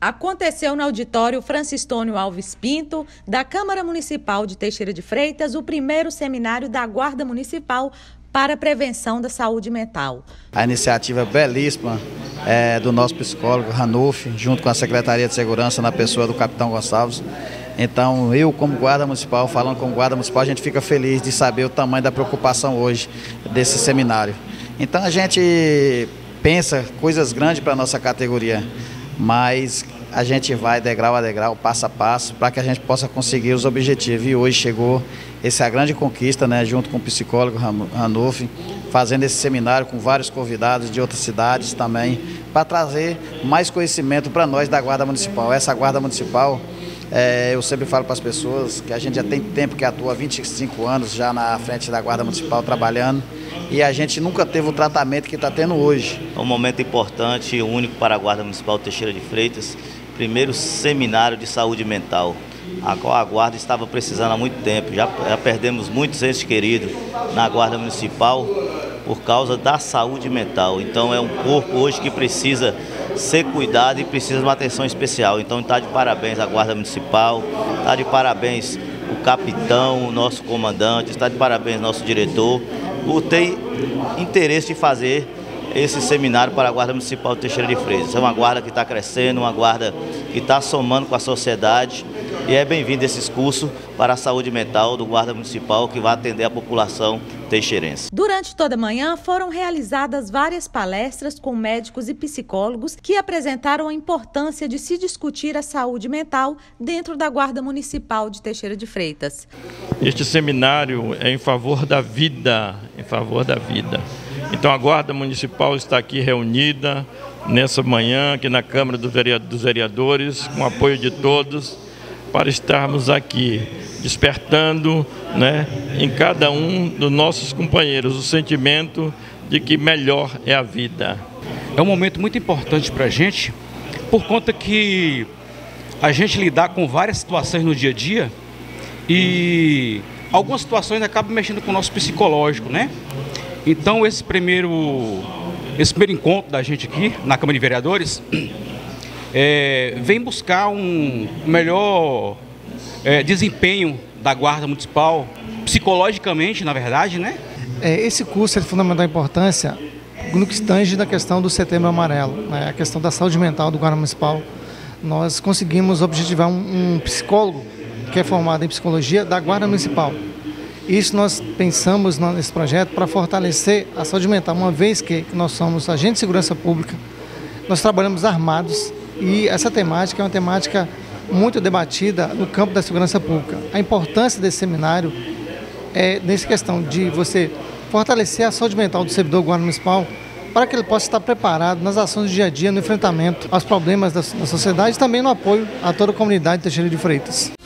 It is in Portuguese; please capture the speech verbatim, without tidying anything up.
Aconteceu no auditório Francistônio Alves Pinto, da Câmara Municipal de Teixeira de Freitas, o primeiro seminário da Guarda Municipal para a prevenção da saúde mental. A iniciativa belíssima é, do nosso psicólogo Ranulf, junto com a Secretaria de Segurança, na pessoa do Capitão Gonçalves. Então, eu como guarda municipal, falando como guarda municipal, a gente fica feliz de saber o tamanho da preocupação hoje desse seminário. Então, a gente pensa coisas grandes para a nossa categoria, mas a gente vai degrau a degrau, passo a passo, para que a gente possa conseguir os objetivos. E hoje chegou essa grande conquista, né, junto com o psicólogo Ranulf, fazendo esse seminário com vários convidados de outras cidades também, para trazer mais conhecimento para nós da Guarda Municipal. Essa Guarda Municipal, é, eu sempre falo para as pessoas que a gente já tem tempo que atua, vinte e cinco anos já na frente da Guarda Municipal trabalhando, e a gente nunca teve o tratamento que está tendo hoje. É um momento importante e único para a Guarda Municipal Teixeira de Freitas, primeiro seminário de saúde mental, a qual a Guarda estava precisando há muito tempo. Já, já perdemos muitos entes queridos na Guarda Municipal por causa da saúde mental. Então é um corpo hoje que precisa ser cuidado e precisa de uma atenção especial. Então está de parabéns a Guarda Municipal, está de parabéns o capitão, o nosso comandante, está de parabéns nosso diretor, por ter interesse de fazer esse seminário para a Guarda Municipal de Teixeira de Freitas. É uma guarda que está crescendo, uma guarda que está somando com a sociedade, e é bem-vindo esses cursos para a saúde mental do Guarda Municipal, que vai atender a população teixeirense. Durante toda a manhã foram realizadas várias palestras com médicos e psicólogos que apresentaram a importância de se discutir a saúde mental dentro da Guarda Municipal de Teixeira de Freitas. Este seminário é em favor da vida, em favor da vida. Então a Guarda Municipal está aqui reunida nessa manhã, aqui na Câmara dos Vereadores, com o apoio de todos, para estarmos aqui despertando, né, em cada um dos nossos companheiros o sentimento de que melhor é a vida. É um momento muito importante para a gente, por conta que a gente lidar com várias situações no dia a dia e algumas situações acabam mexendo com o nosso psicológico, né? Então esse primeiro, esse primeiro encontro da gente aqui na Câmara de Vereadores é, vem buscar um melhor é, desempenho da Guarda Municipal, psicologicamente, na verdade, né? É, esse curso é de fundamental importância no que tange da questão do Setembro Amarelo, né? A questão da saúde mental do Guarda Municipal. Nós conseguimos objetivar um, um psicólogo que é formado em psicologia da Guarda Municipal. Isso nós pensamos nesse projeto para fortalecer a saúde mental, uma vez que nós somos agentes de segurança pública, nós trabalhamos armados e essa temática é uma temática muito debatida no campo da segurança pública. A importância desse seminário é nessa questão de você fortalecer a saúde mental do servidor guarda municipal para que ele possa estar preparado nas ações do dia a dia, no enfrentamento aos problemas da, da sociedade e também no apoio a toda a comunidade de Teixeira de Freitas.